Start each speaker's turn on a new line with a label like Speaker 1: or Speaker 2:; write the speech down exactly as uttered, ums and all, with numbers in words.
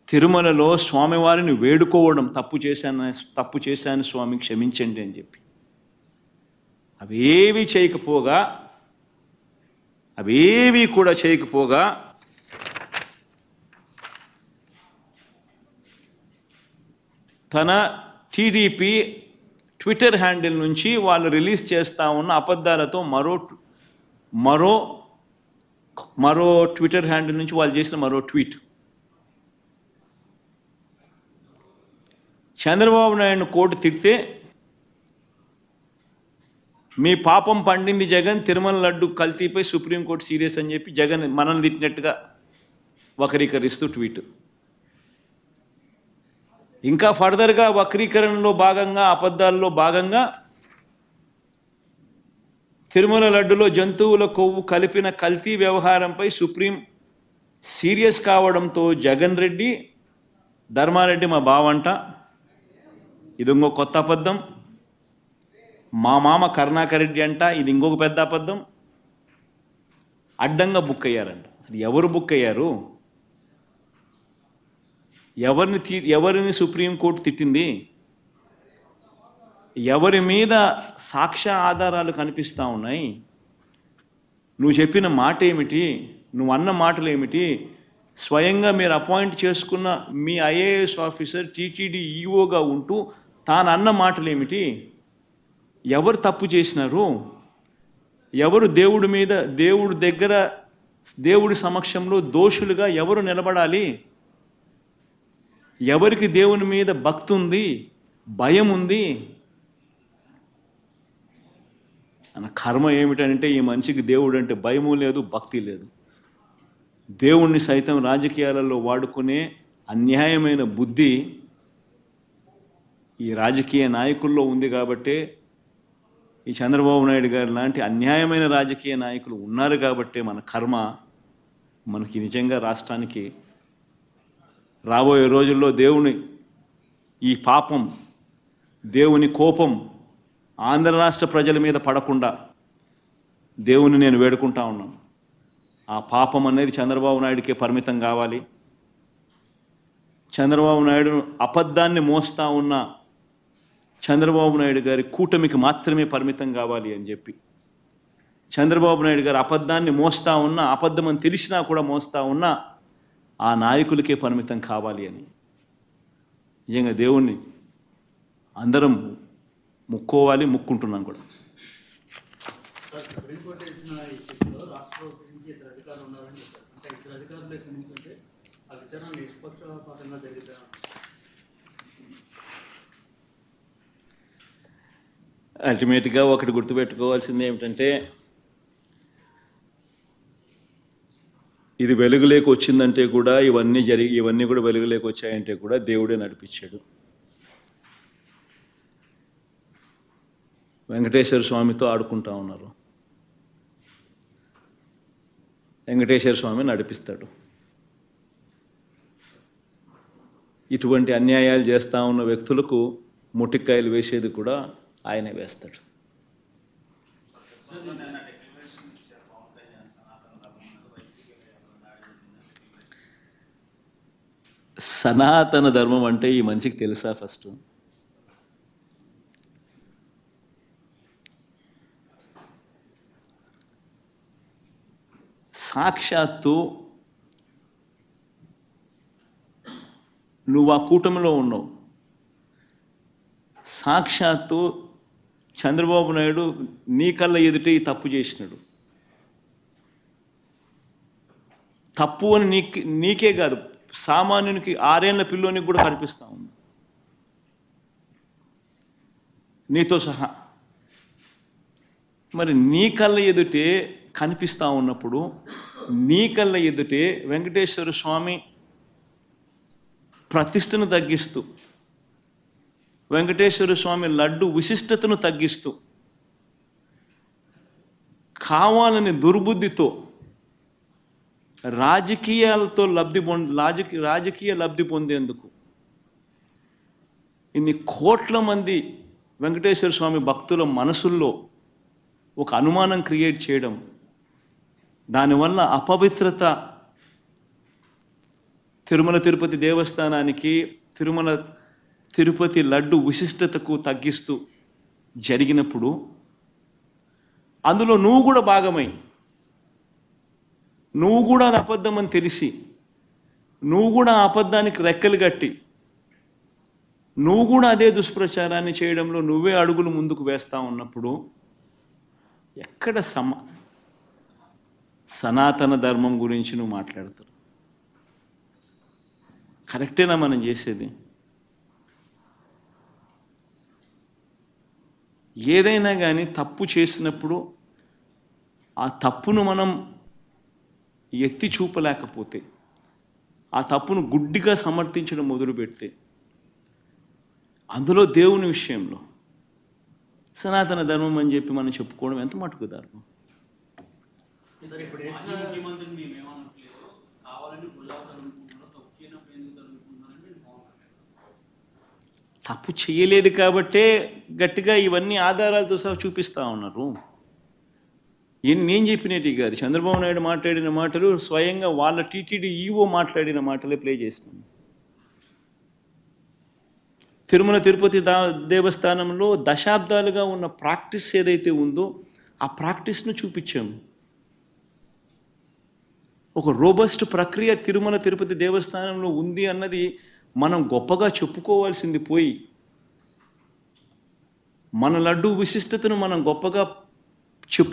Speaker 1: తిరుమలలో స్వామివారిని వేడుకోవడం తప్పు చేశాను తప్పు చేశాను స్వామి క్షమించండి అని చెప్పి. అవేవి చేయకపోగా అవేవి కూడా చేయకపోగా తన టీడీపీ ట్విట్టర్ హ్యాండిల్ నుంచి వాళ్ళు రిలీజ్ చేస్తూ ఉన్న అబద్ధాలతో మరో మరో మరో ట్విట్టర్ హ్యాండిల్ నుంచి వాళ్ళు చేసిన మరో ట్వీట్. చంద్రబాబు నాయుడు కోర్టు తిడితే మీ పాపం పండింది జగన్, తిరుమల లడ్డు కల్తీపై సుప్రీంకోర్టు సీరియస్ అని చెప్పి జగన్ మనల్ని తిట్టినట్టుగా వక్రీకరిస్తూ ట్వీట్. ఇంకా ఫర్దర్గా వక్రీకరణలో భాగంగా అబద్ధాల్లో భాగంగా తిరుమల లడ్డులో జంతువుల కొవ్వు కలిపిన కల్తీ వ్యవహారంపై సుప్రీం సీరియస్ కావడంతో జగన్ రెడ్డి, ధర్మారెడ్డి మా బావంట, ఇది ఇంకో కొత్త అబద్ధం, మా మామ కరుణాకర్ రెడ్డి అంట, ఇది ఇంకొక పెద్ద అబద్ధం, అడ్డంగా బుక్ అయ్యారంట. అసలు ఎవరు బుక్ అయ్యారు? ఎవరిని ఎవరిని సుప్రీంకోర్టు తిట్టింది? ఎవరి మీద సాక్ష్య ఆధారాలు కనిపిస్తూ ఉన్నాయి? నువ్వు చెప్పిన మాట ఏమిటి? నువ్వు అన్న మాటలు ఏమిటి? స్వయంగా మీరు అపాయింట్ చేసుకున్న మీ ఐఏఎస్ ఆఫీసర్ టీటీడీ ఈఓగా ఉంటూ తాను అన్న మాటలు ఏమిటి? ఎవరు తప్పు చేసినారు? ఎవరు దేవుడి మీద దేవుడి దగ్గర దేవుడి సమక్షంలో దోషులుగా ఎవరు నిలబడాలి? ఎవరికి దేవుని మీద భక్తి ఉంది, భయం ఉంది? అన్న కర్మ ఏమిటంటే ఈ మనిషికి దేవుడు అంటే భయము లేదు, భక్తి లేదు. దేవుణ్ణి సైతం రాజకీయాలలో వాడుకునే అన్యాయమైన బుద్ధి ఈ రాజకీయ నాయకుల్లో ఉంది. కాబట్టే ఈ చంద్రబాబు నాయుడు గారు లాంటి అన్యాయమైన రాజకీయ నాయకులు ఉన్నారు. కాబట్టే మన కర్మ మనకి నిజంగా రాష్ట్రానికి రాబోయే రోజుల్లో దేవుని ఈ పాపం, దేవుని కోపం ఆంధ్ర రాష్ట్ర ప్రజల మీద పడకుండా దేవుని నేను వేడుకుంటా ఉన్నాను. ఆ పాపం అనేది చంద్రబాబు నాయుడికే పరిమితం కావాలి. చంద్రబాబు నాయుడు అబద్ధాన్ని మోస్తూ ఉన్న చంద్రబాబు నాయుడు గారి కూటమికి మాత్రమే పరిమితం కావాలి అని చెప్పి, చంద్రబాబు నాయుడు గారు అబద్ధాన్ని మోస్తూ ఉన్నా, అబద్ధం అని తెలిసినా కూడా మోస్తూ ఉన్నా ఆ నాయకులకే పరిమితం కావాలి అని నిజంగా దేవుణ్ణి అందరం ముక్కోవాలి, ముక్కుంటున్నాం కూడా. అల్టిమేట్గా ఒకటి గుర్తుపెట్టుకోవాల్సింది ఏమిటంటే, ఇది వెలుగులోకి వచ్చిందంటే కూడా ఇవన్నీ జరిగి ఇవన్నీ కూడా వెలుగులోకి వచ్చాయంటే కూడా దేవుడే నడిపించాడు. వెంకటేశ్వర స్వామితో ఆడుకుంటా ఉన్నారు, వెంకటేశ్వర స్వామి నడిపిస్తాడు. ఇటువంటి అన్యాయాలు చేస్తూ ఉన్న వ్యక్తులకు ముటిక్కాయలు వేసేది కూడా ఆయనే వేస్తాడు. సనాతన ధర్మం అంటే ఈ మనిషికి తెలుసా? ఫస్ట్ సాక్షాత్తు నువ్వు ఆ కూటమిలో ఉన్నావు. సాక్షాత్తు చంద్రబాబు నాయుడు నీ కళ్ళ ఎదుటే ఈ తప్పు చేసినాడు. తప్పు అని నీకు నీకే కాదు, సామాన్యునికి ఆరేళ్ల పిల్లోనికి కూడా కనిపిస్తూ ఉంది నీతో సహా. మరి నీ కళ్ళ ఎదుటే కనిపిస్తూ ఉన్నప్పుడు నీ కళ్ళ ఎదుటే వెంకటేశ్వర స్వామి ప్రతిష్టను తగ్గిస్తూ, వెంకటేశ్వర స్వామి లడ్డు విశిష్టతను తగ్గిస్తూ, కావాలని దుర్బుద్ధితో రాజకీయాలతో లబ్ధి పొంద రాజకీయ రాజకీయ లబ్ధి పొందేందుకు ఇన్ని కోట్ల మంది వెంకటేశ్వర స్వామి భక్తుల మనసుల్లో ఒక అనుమానం క్రియేట్ చేయడం, దానివల్ల అపవిత్రత తిరుమల తిరుపతి దేవస్థానానికి తిరుమల తిరుపతి లడ్డు విశిష్టతకు తగ్గిస్తూ జరిగినప్పుడు అందులో నువ్వు కూడా భాగమై, నువ్వు కూడా అది అబద్ధం అని తెలిసి, నువ్వు కూడా ఆ అబద్ధానికి రెక్కలు కట్టి, నువ్వు కూడా అదే దుష్ప్రచారాన్ని చేయడంలో నువ్వే అడుగులు ముందుకు వేస్తూ ఉన్నప్పుడు ఎక్కడ సమ సనాతన ధర్మం గురించి నువ్వు మాట్లాడతావు? కరెక్టేనా మనం చేసేది? ఏదైనా కానీ తప్పు చేసినప్పుడు ఆ తప్పును మనం ఎత్తి చూపలేకపోతే, ఆ తప్పును గుడ్డిగా సమర్థించడం మొదలుపెడితే, అందులో దేవుని విషయంలో సనాతన ధర్మం అని చెప్పి మనం చెప్పుకోవడం ఎంత మటుకు ధర్మం? తప్పు చేయలేదు కాబట్టే గట్టిగా ఇవన్నీ ఆధారాలతో సహా చూపిస్తూ ఉన్నారు. నేను చెప్పినట్టు కాదు, చంద్రబాబు నాయుడు మాట్లాడిన మాటలు స్వయంగా వాళ్ళ టీటీడీ ఈవో మాట్లాడిన మాటలే ప్లే చేస్తాను. తిరుమల తిరుపతి దా దేవస్థానంలో దశాబ్దాలుగా ఉన్న ప్రాక్టీస్ ఏదైతే ఉందో ఆ ప్రాక్టీస్ను చూపించాము. ఒక రోబస్ట్ ప్రక్రియ తిరుమల తిరుపతి దేవస్థానంలో ఉంది అన్నది మనం గొప్పగా చెప్పుకోవాల్సింది పోయి, మన లడ్డు విశిష్టతను మనం గొప్పగా